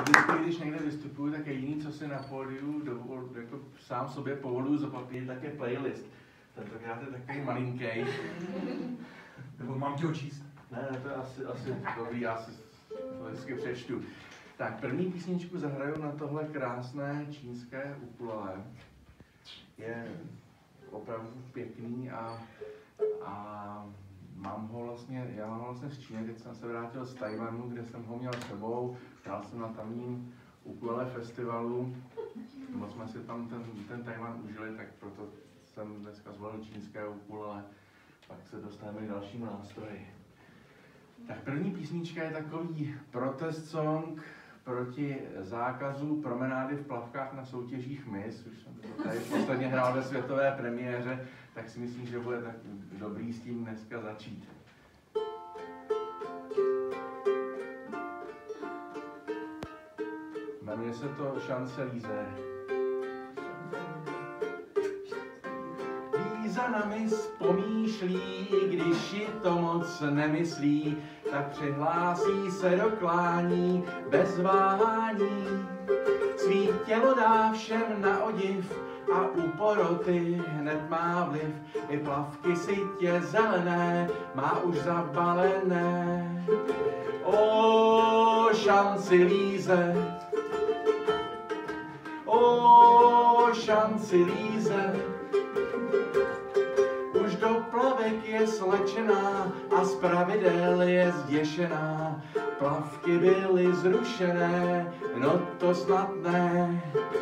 vždycky, když někde vystupuju, tak jediný, co si na pódiu jako sám sobě povoluju zopakovat, tak je playlist. Tentokrát je takový malinký. Nebo mám ti ho číst? Ne, to je asi dobrý, já si to vždycky přečtu. Tak, první písničku zahraju na tohle krásné čínské ukulele. Je opravdu pěkný a mám ho vlastně z Číny, teď jsem se vrátil z Tajvanu, kde jsem ho měl s sebou, hrál jsem na tamním ukulele festivalu, moc jsme si tam ten Tajvan užili, tak proto jsem dneska zvolil čínské ukulele, pak se dostaneme k dalšímu nástroji. Tak první písnička je takový protest song proti zákazu promenády v plavkách na soutěžích Miss. Už jsem to tady posledně hrál ve světové premiéře, tak si myslím, že bude tak dobrý s tím dneska začít. Jmenuje se to Champs-Élysées. Líza na Miss pomýšlí, když ji to moc nemyslí, tak přihlásí se do klání bez váhání. Svý tělo dá všem na odiv a u poroty hned má vliv. I plavky sitě zelené má už zabalené. O Champs-Élysées, o Champs-Élysées, už do plavek je slečená a z pravidel je zděšená. Plavky byly zrušené, no to snad ne.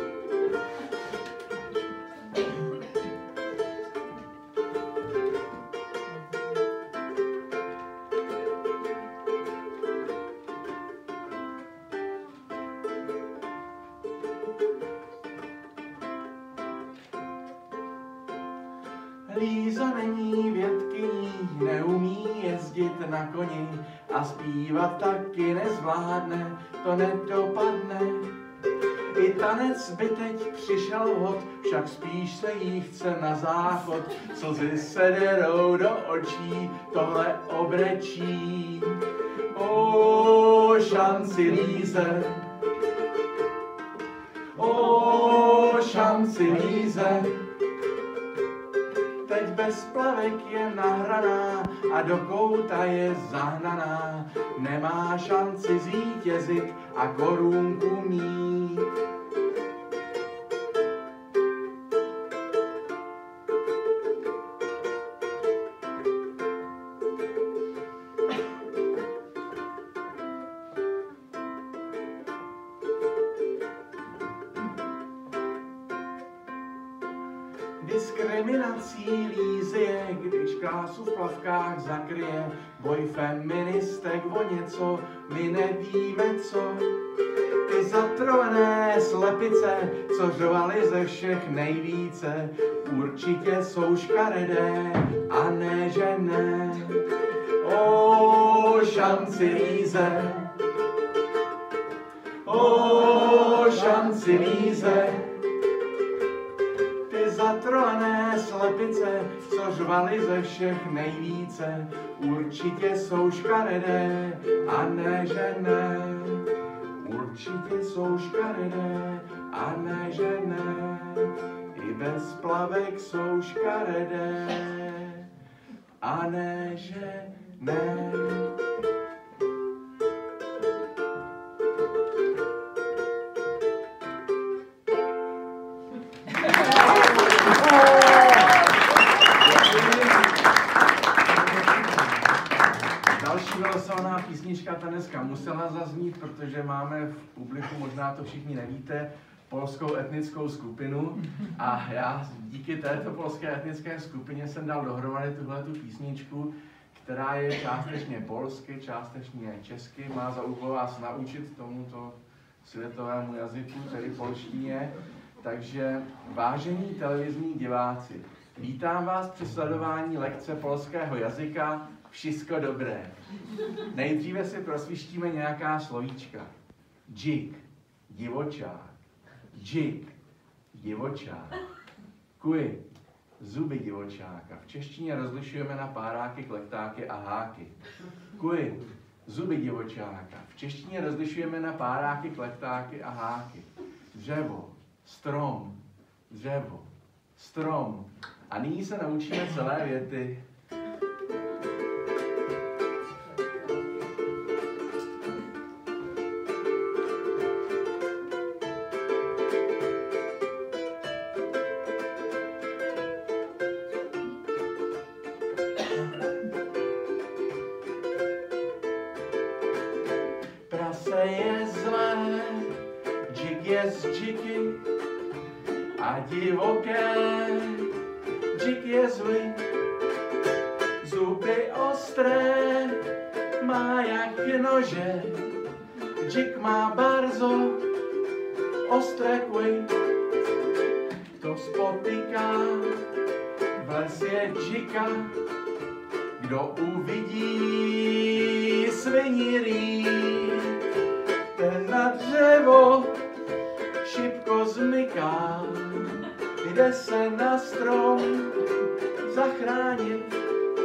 Líza není vědkyní, neumí jezdit na koni a zpívat taky nezvládne, to nedopadne. I tanec by teď přišel vhod, však spíš se jí chce na záchod. Slzy se derou do očí, tohle obrečí. O Champs-Élysées, o Champs-Élysées, teď bez plavek je nahraná a do kouta je zahnaná. Nemá šanci zvítězit a korunku mít. Diskriminací Lízy je, když krásu v plavkách zakryje. Boj feministek o něco, my nevíme co. Ty zatrolené slepice, co řvaly ze všech nejvíce, určitě jsou škaredé a ne že ne. O Champs-Élysées, o Champs-Élysées, zatrolené slepice, co řvaly ze všech nejvíce, určitě jsou škaredé a ne že ne. Určitě jsou škaredé a ne že ne. I bez plavek jsou škaredé a ne že ne. Další vylosovaná písnička ta dneska musela zaznít, protože máme v publiku, možná to všichni nevíte, polskou etnickou skupinu a já díky této polské etnické skupině jsem dal dohromady tuhletu písničku, která je částečně polsky, částečně česky, má za úkol vás naučit tomuto světovému jazyku, tedy polštině. Takže vážení televizní diváci, vítám vás při sledování lekce polského jazyka Wszystko dobré. Nejdříve si prosvištíme nějaká slovíčka. Džik, divočák. Džik, divočák. Kuj, zuby divočáka. V češtině rozlišujeme na páráky, klektáky a háky. Kuj, Zuby divočáka. V češtině rozlišujeme na páráky, klektáky a háky. Dřevo, strom, dřevo, strom. A nyní se naučíme celé věty. Prase je zlé, džik je z džiky a divoké, džik je zlý. Zuby ostré má jak nože, džik má bardzo ostré kuj. Kdo spotýká v lesě džika, kdo uvidí sviní rýt, ten na dřevo šipko zmyká, jde se na strom zachránit.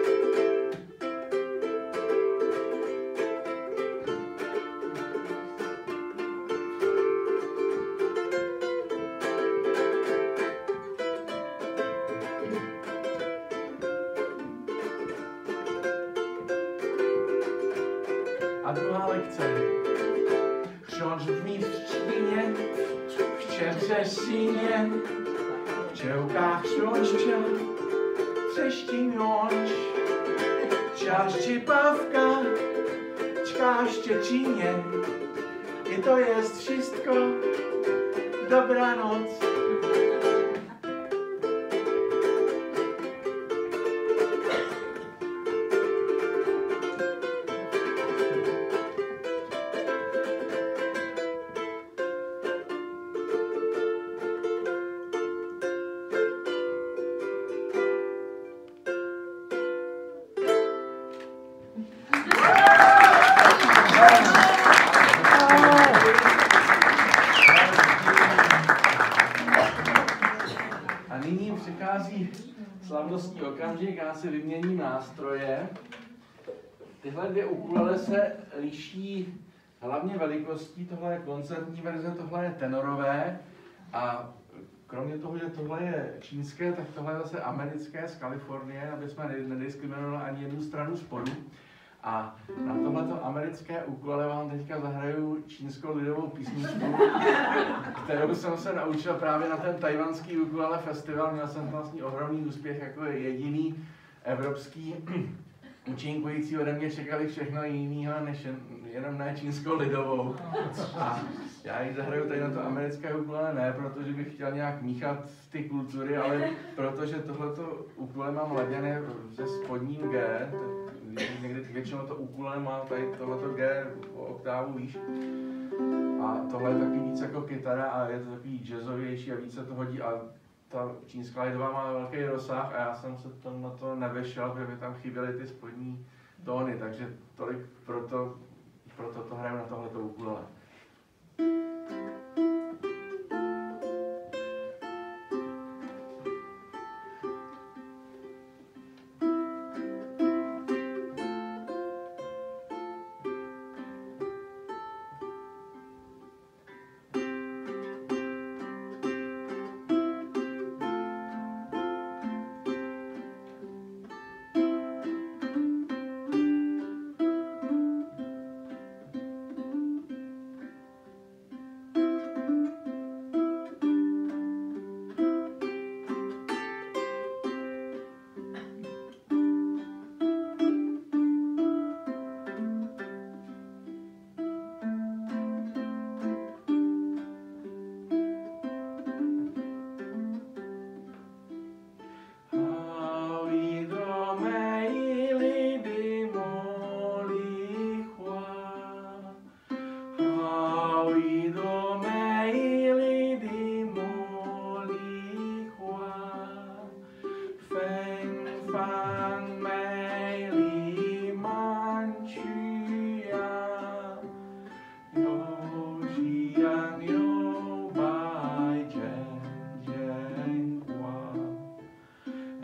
A druhá lekce. Chrzącz dmi w trzcinie, w czerwesinie, w ciełkach chrząszcza, treściniąć. Ciaście pawka, ćkaście cinie. I to jest wszystko. Dobranoc. A nyní přichází slavnostní okamžik, já si vyměním nástroje. Tyhle dvě ukulele se liší hlavně velikostí, tohle je koncertní verze, tohle je tenorové a kromě toho, že tohle je čínské, tak tohle je zase americké z Kalifornie, aby jsme nediskriminovali ani jednu stranu sporu. A na tohleto americké ukulele vám teďka zahraju čínskou lidovou písničku, kterou jsem se naučil právě na ten tajvanský ukulele festival. Měl jsem vlastně ohromný úspěch jako jediný evropský účinkující. Ode mě čekali všechno jiného, než jenom ne čínskou lidovou. A já ji zahraju tady na to americké ukulele ne, protože bych chtěl nějak míchat ty kultury, ale protože tohleto ukulele mám laděné se spodním G. Někdy většinou to ukulele má tady tohleto G o oktávu výš. A tohle je taky víc jako kytara a je to takový jazzovější a víc se to hodí. A ta čínská lidová má velký rozsah a já jsem se tam na to nevešel, protože by tam chyběly ty spodní tóny, takže tolik proto to hraju na tohleto ukulele.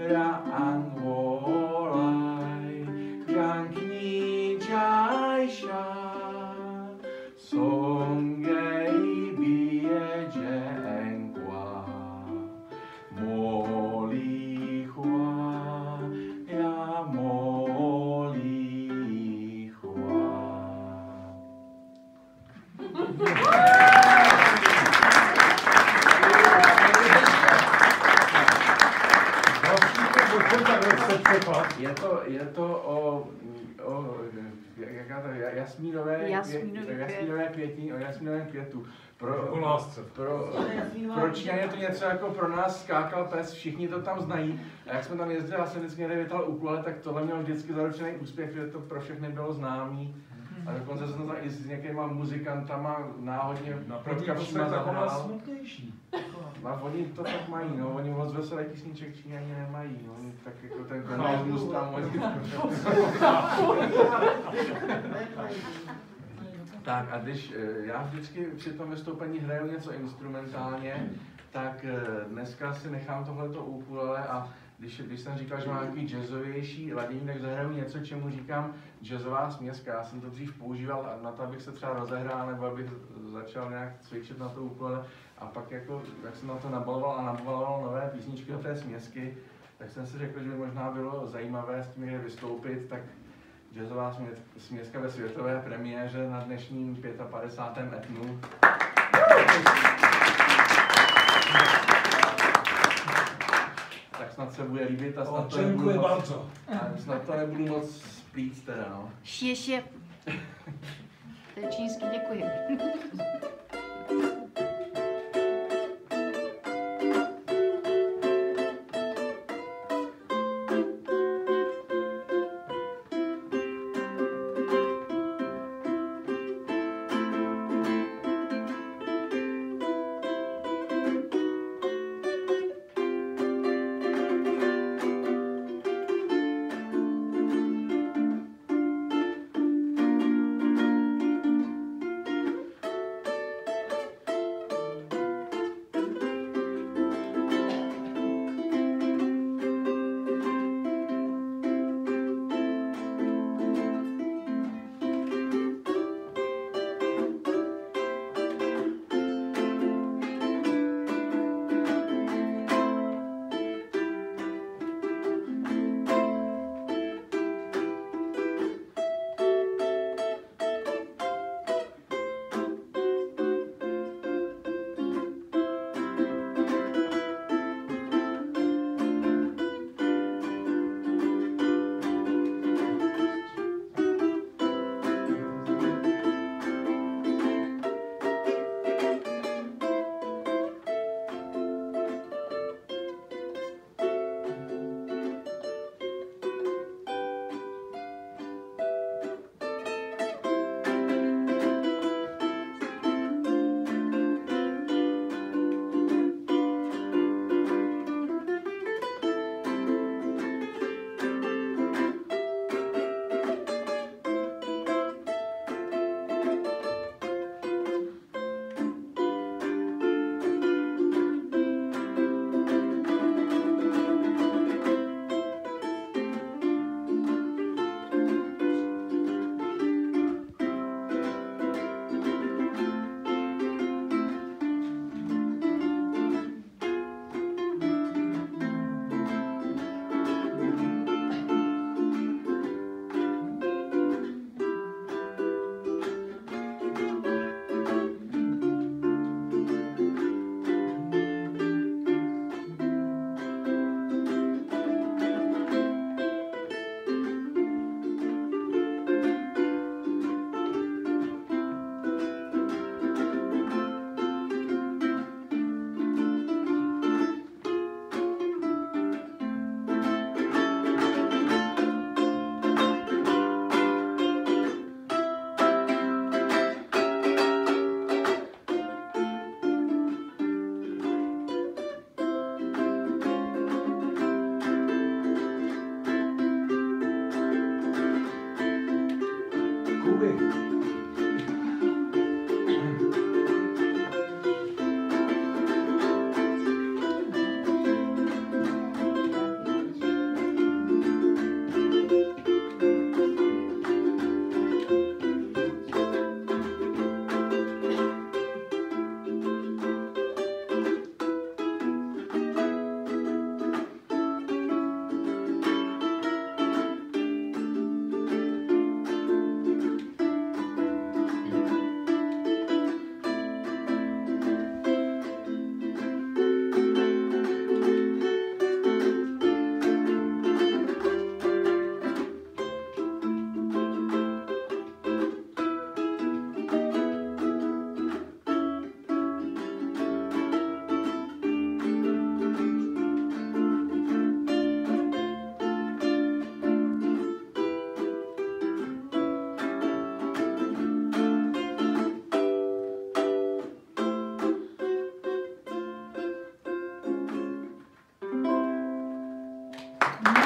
Ang wolai, yang kini jai Je to o jasmínovém květu. Pro Číňany je to něco jako pro nás skákal pes, všichni to tam znají. A jak jsme tam jezdili, já jsem vždycky někde vytal ukulele, tak tohle mělo vždycky zaručený úspěch, že to pro všechny bylo známý. A dokonce jsem tam i s někýma muzikantama náhodně potkavšíma zahrál. A oni to tak mají, no, oni moc veselé písniček Číňani nemají, no, tak jako ten komunismus tam oni... Tak a když já vždycky při tom vystoupení hraju něco instrumentálně, tak dneska si nechám tohleto ukulele a když jsem říkal, že mám takový jazzovější ladění, tak zahraju něco, čemu říkám jazzová směska. Já jsem to dřív používal na to, abych se třeba rozehrál nebo abych začal nějak cvičit na to ukulele. A pak jako, jak jsem na to nabaloval nové písničky do té směsky, tak jsem si řekl, že by možná bylo zajímavé s tím někde vystoupit, tak jazzová směska ve světové premiéře na dnešním 55. etnu. Tak snad se bude líbit a snad to nebudu moc plít teda, no. Šieše. To je čínsky, děkuji.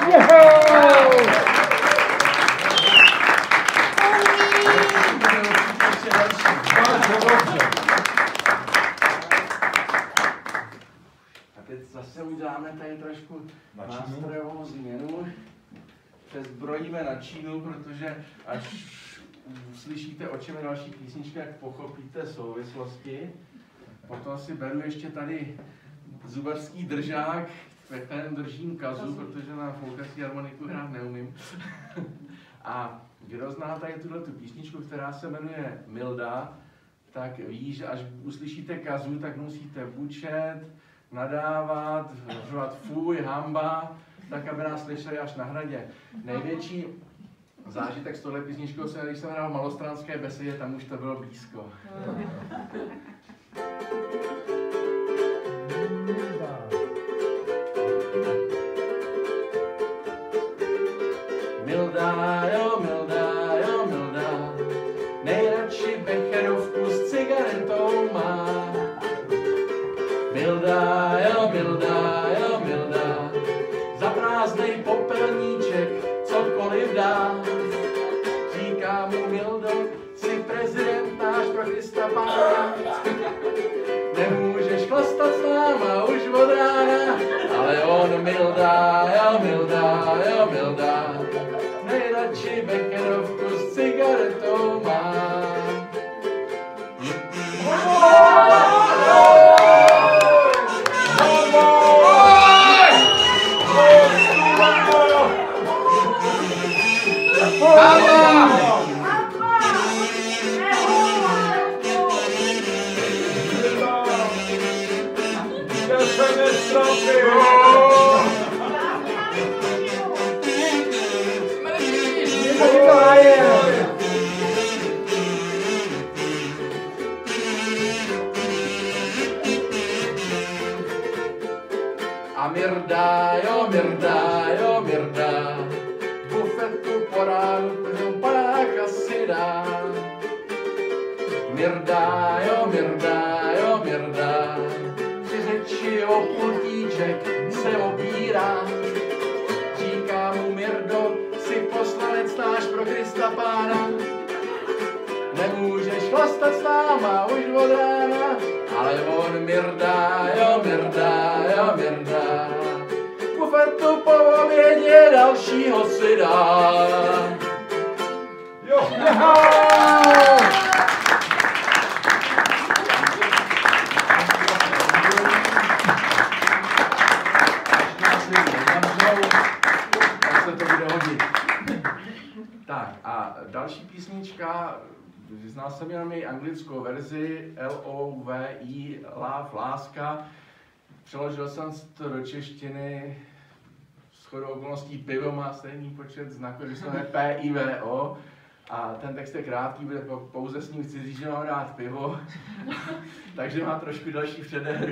A teď zase uděláme tady trošku nástrojovou změnu. Přezbrojíme na Čínu, protože až uslyšíte, o čem je další písnička, jak pochopíte souvislosti. Potom si beru ještě tady zubařský držák, ve kterém držím kazu, protože na foukací harmoniku hrát neumím. A kdo zná tady tuhletu písničku, která se jmenuje Milda, tak ví, že až uslyšíte kazu, tak musíte bučet, nadávat, řovat fuj, hamba, tak aby nás slyšeli až na hradě. Největší zážitek s tohle písničkou se, když jsem hrál v Malostranské besedě, tam už to bylo blízko. Milda, jo, Milda, jo, Milda, nejradši becherovku s cigaretou má. Milda, jo, Milda, jo, Milda, za prázdnej popelníček cokoliv dá. Říká mu Mildo, jsi prezident náš pro Krista Pána. Nemůžeš chlastat s náma už od rána, ale on Milda, jo, Milda, jo, Milda, nejradši becherovku s cigaretou má. A Mirda, jo, Mirda, jo, Mirda, bufetu po ránu plnou panáka si dá. Mirda, jo, Mirda, jo, Mirda, při řeči o pultíček se opírá. Říká mu Mirdo, jsi poslanec náš pro Krista Pána. Nemůžeš chlastat s náma už od rána, ale on Mirda, jo, Mirda, jo, Mirda, bufetu po obědě dalšího si dá. Jo! Tak se to bude hodit. Tak a další písnička, znal jsem jenom její anglickou verzi, L-O-V-I, Love, láska. Přeložil jsem to do češtiny, shodou okolností pivo má stejný počet znaků, že se jmenuje P-I-V-O. A ten text je krátký, bude pouze s ním chci říct, že mám rád pivo, takže má trošku další předehru.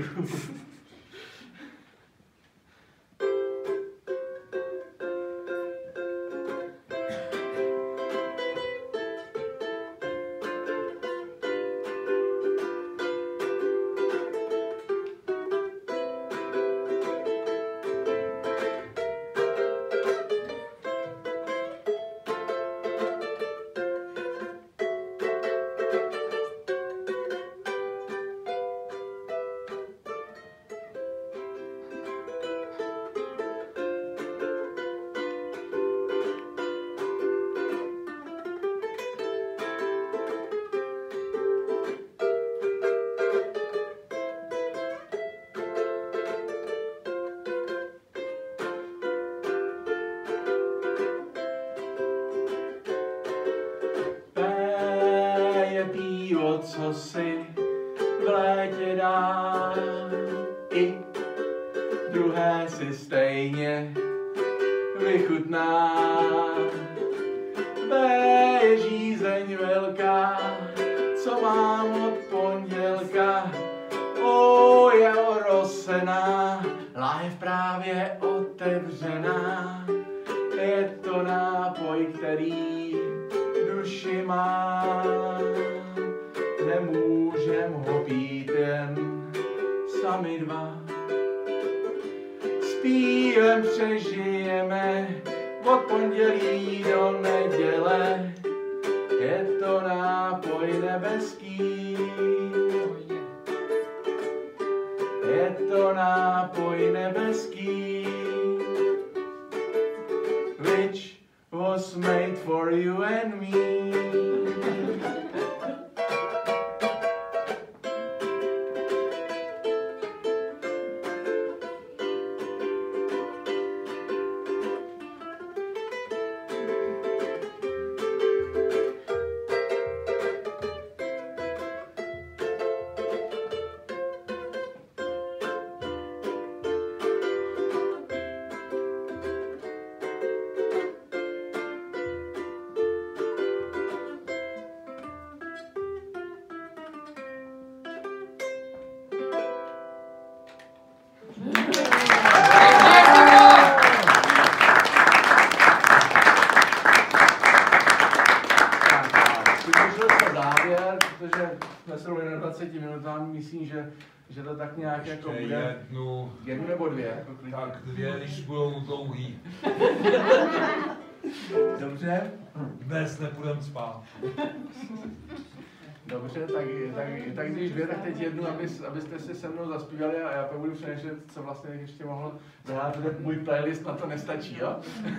Co si v létě dá, i druhé si stejně vychutná. B je žízeň velká, co mám od pondělka, O je orosená, láhev právě otevřená. Je to nápoj, který duši má. Nemůžem ho pít jen sami dva. Pívem přežijeme od pondělí do neděle. Je to nápoj nebeský. Je to nápoj nebeský. Which was made for you and me. Myslím, že to tak nějak jako bude. Jednu nebo dvě? Jako tak dvě, když budou dlouhý. Dobře? Dnes nepůjdem spát. Dobře, tak když dvě, tak teď jednu, abyste si se mnou zaspívali a já pak budu přemýšlet, co vlastně ještě mohlo zahrát, protože můj playlist na to nestačí, jo?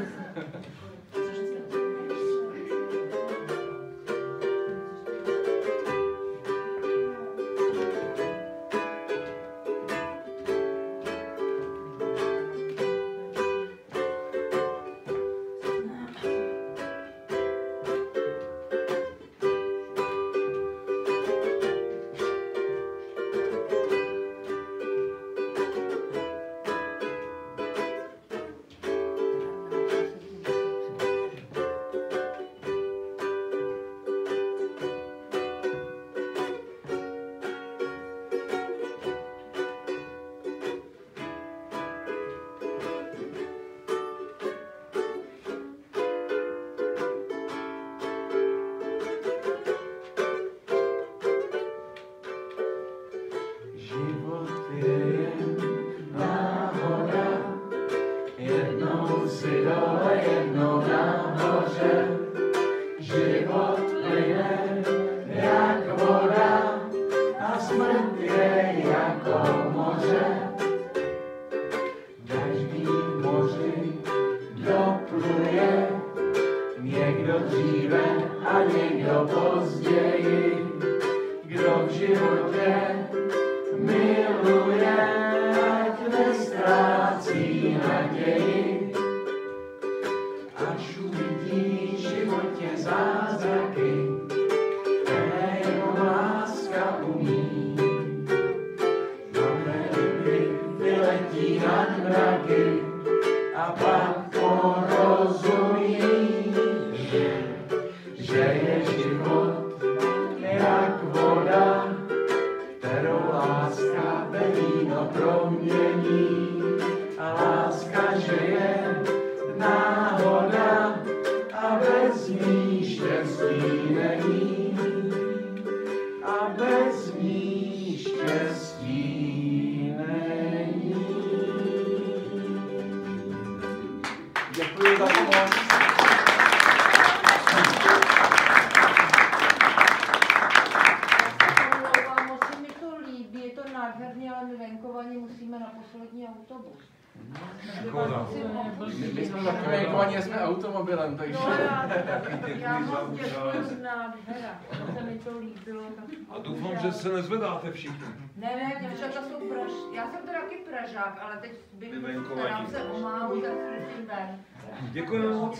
My jsme taky venkování, jsme automobilem, takže... No já moc děkuji nádhera, to se mi to líbilo. A doufám, že se nezvedáte všichni. Ne, děvčata jsou já jsem teda taky Pražák, ale teď bych starám se o mámu, tak slyším ven. Děkuji moc.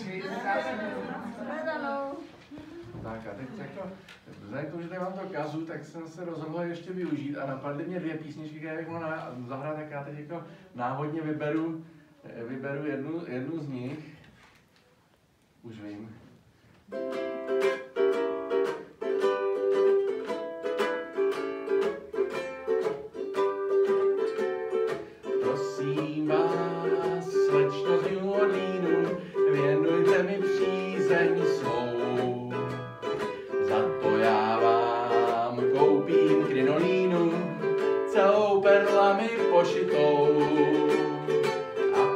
Tak a teď jako, vzhledem k tomu, že tady mám to kazu, tak jsem se rozhodl ještě využít a napadly mě dvě písničky, které bych mohl zahrát, tak já teď jako náhodně vyberu jednu z nich. Už vím. Prosím vás, slečno z New Orleanu, věnujte mi přízeň svou. Za to já vám koupím krinolínu, celou perlami pošitou. A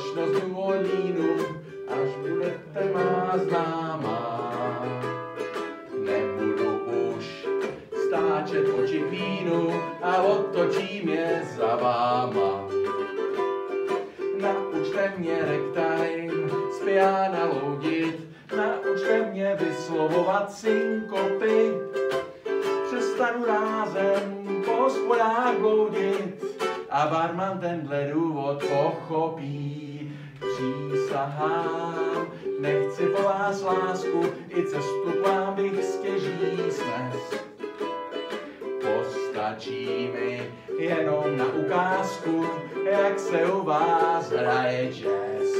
společnost New Orleanu, až budete má známá. Nebudu už stáčet oči k vínu a otočím je za váma. Naučte mě ragtime z piana loudit, naučte mě vyslovovat synkopy. Přestanu rázem po hospodách bloudit a barman tenhle důvod pochopí. Přísahám, nechci po vás lásku, i cestu k vám bych stěží snes. Postačí mi jenom na ukázku, jak se u vás hraje jazz.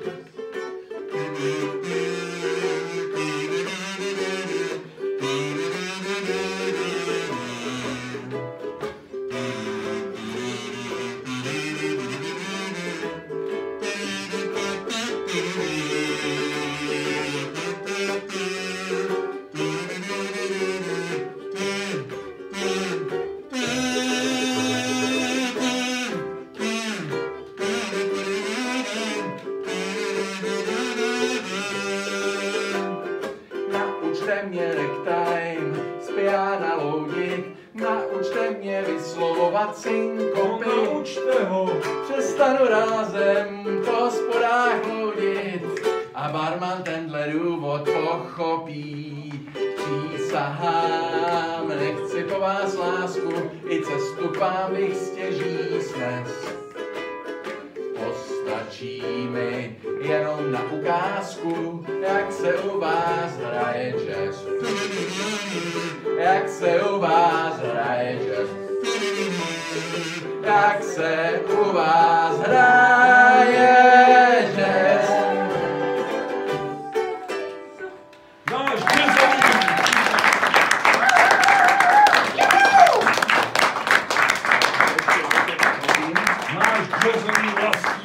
Naučte mě ragtime z piana loudit, naučte mě vyslovovat synkopy. Naučte ho. Přestanu rázem po hospodách loudit a barman tenhle důvod pochopí. Přísahám, nechci po vás lásku, i cestu k vám bych stěží snes. Postačí mi jenom na ukázku, jak se u vás hraje jazz. Jak se u vás hraje jazz. Jak se u vás hraje jazz. Náš jazzový. Náš jazzový vlast.